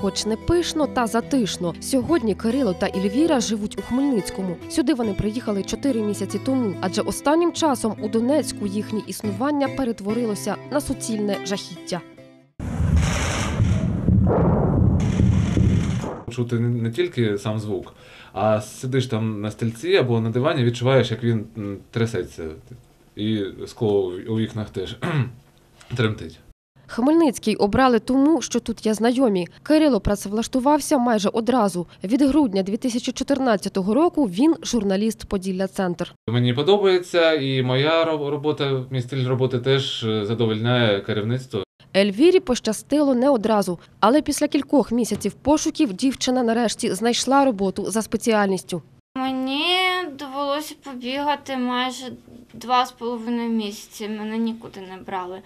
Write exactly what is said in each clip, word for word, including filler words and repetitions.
Хоч не пишно та затишно, сьогодні Кирило та Ельвіра живуть у Хмельницькому. Сюди вони приїхали чотири місяці тому, адже останнім часом у Донецьку їхнє існування перетворилося на суцільне жахіття. Чути не тільки сам звук, а сидиш там на стільці або на дивані, відчуваєш, як він трясеться. І скло у вікнах теж тремтить. Хмельницький обрали тому, що тут є знайомі. Кирило працевлаштувався майже одразу. Від грудня дві тисячі чотирнадцятого року він журналіст «Поділля-Центр». Мені подобається, і моя робота, мій стиль роботи теж задовольняє керівництво. Ельвірі пощастило не одразу, але після кількох місяців пошуків дівчина нарешті знайшла роботу за спеціальністю. Мені довелося побігати майже два з половиною місяці, мене нікуди не брали.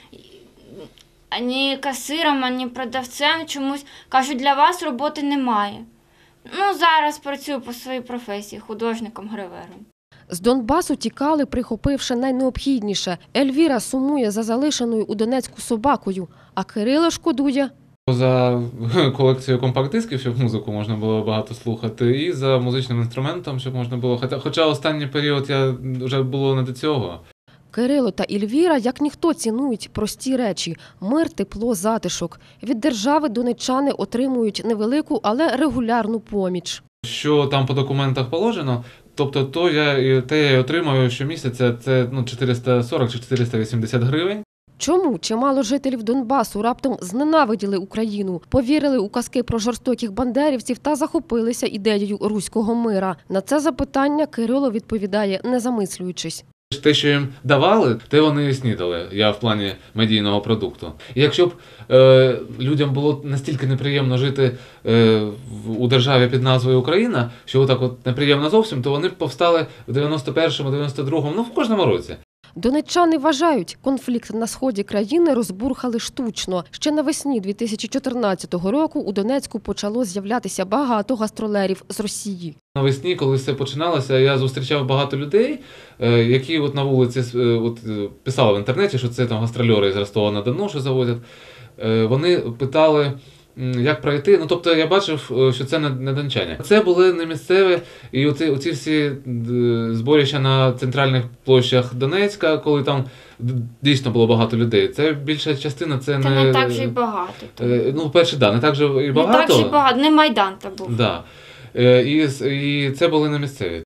Ані касиром, ані продавцем чомусь. Кажуть, для вас роботи немає. Ну, зараз працюю по своїй професії, художником-гравером. З Донбасу тікали, прихопивши найнеобхідніше. Ельвіра сумує за залишеною у Донецьку собакою, а Кирило шкодує за колекцією компакт-дисків, щоб музику можна було багато слухати, і за музичним інструментом, щоб можна було... Хоча останній період я вже було не до цього. Кирило та Ельвіра, як ніхто, цінують прості речі – мир, тепло, затишок. Від держави донеччани отримують невелику, але регулярну поміч. Що там по документах положено, тобто то я, те я отримую щомісяця, це ну, чотириста сорок чи чотириста вісімдесят гривень. Чому чимало жителів Донбасу раптом зненавиділи Україну, повірили у казки про жорстоких бандерівців та захопилися ідеєю руського мира? На це запитання Кирило відповідає, не замислюючись. Те, що їм давали, те вони і снідали, я в плані медійного продукту. І якщо б е, людям було настільки неприємно жити е, у державі під назвою Україна, що отак от неприємно зовсім, то вони б повстали в дев'яносто першому, дев'яносто другому, ну в кожному році. Донеччани вважають, конфлікт на сході країни розбурхали штучно. Ще навесні дві тисячі чотирнадцятого року у Донецьку почало з'являтися багато гастролерів з Росії. Навесні, коли все починалося, я зустрічав багато людей, які от на вулиці от, писали в інтернеті, що це там гастрольори з Ростова-на-Дону, що завозять. Вони питали, як пройти. Ну, тобто я бачив, що це не дончання. Це були не місцеві, і оці, оці всі зборища на центральних площах Донецька, коли там дійсно було багато людей. Це більша частина, це не... Та не так же й багато. Ну, перше, да, не так же і багато. Не так же й багато, не Майдан та був. Да. І, і це були не місцеві.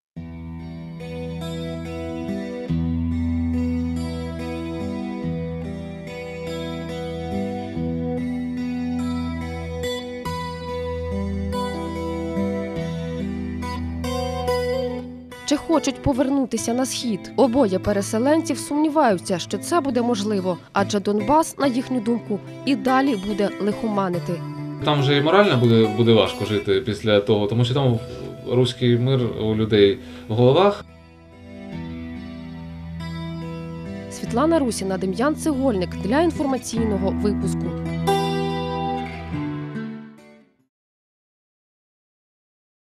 Чи хочуть повернутися на схід? Обоє переселенців сумніваються, що це буде можливо, адже Донбас, на їхню думку, і далі буде лихоманити. Там вже і морально буде, буде важко жити після того, тому що там руський мир у людей в головах. Світлана Русіна, Дем'ян Цегольник для інформаційного випуску.